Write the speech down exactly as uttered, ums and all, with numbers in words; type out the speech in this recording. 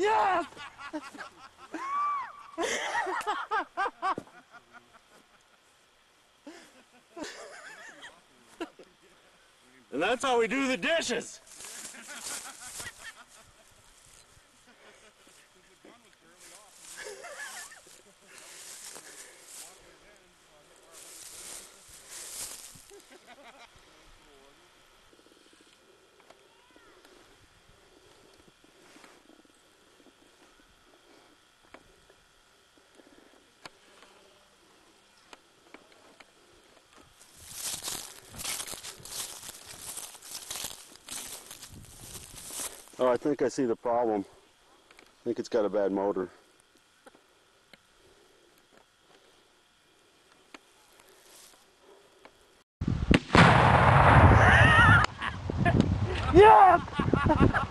Yes! And that's how we do the dishes. Oh, I think I see the problem. I think it's got a bad motor. Yes!